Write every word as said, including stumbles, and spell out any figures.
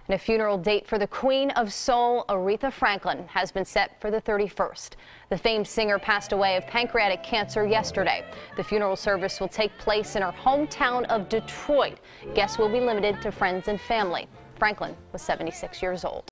And a funeral date for the Queen of Soul, Aretha Franklin, has been set for the thirty-first. The famed singer passed away of pancreatic cancer yesterday. The funeral service will take place in her hometown of Detroit. Guests will be limited to friends and family. Franklin was seventy-six years old.